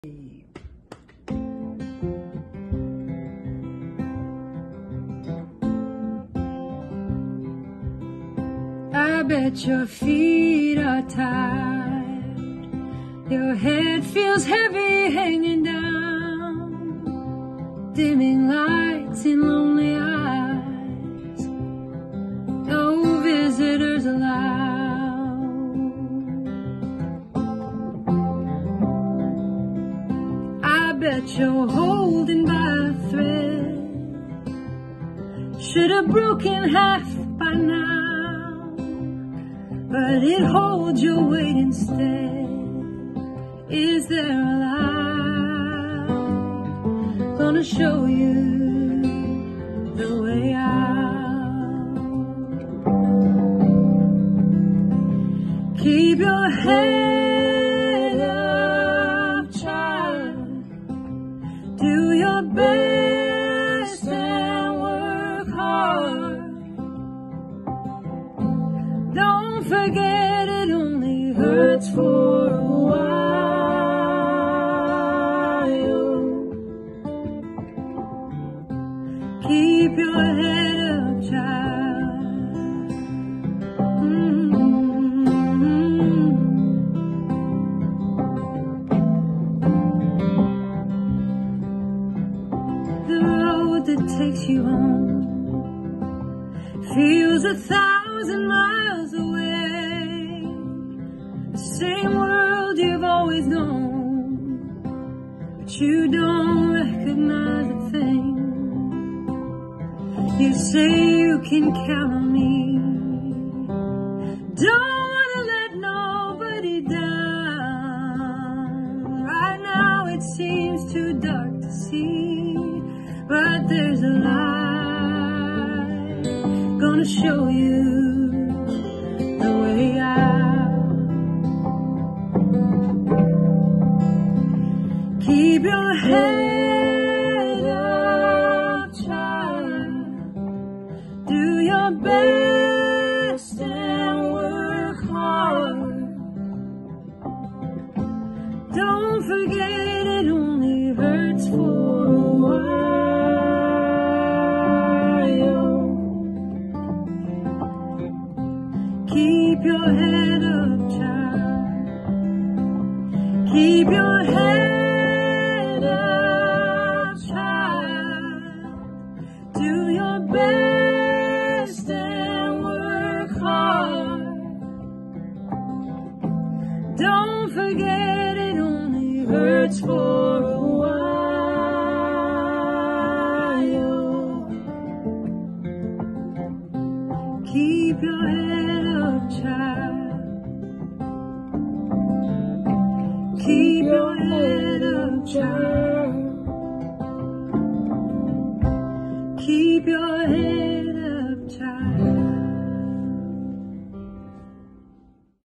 I bet your feet are tired, your head feels heavy hanging down, dimming lights in lonely eyes, no visitors allowed. I bet you're holding by a thread, should have broken half by now, but it holds your weight instead. Is there a light gonna show you the way out? Keep your head up, child. Do your best and work hard. Don't forget it only hurts for a while. Keep your head up, child. The road that takes you home feels 1,000 miles away. The same world you've always known, but you don't recognize a thing. You say you can count on me, don't wanna let nobody down. Right now it seems too dark to see, but there's a light gonna show you the way out. Keep your head up, child. Do your best and work hard. Don't forget it only hurts for a while. Keep your head up, child. Keep your head up, child. Do your best and work hard. Don't forget it only hurts for a while. Keep your head up, child. Keep your head up, child. Keep your head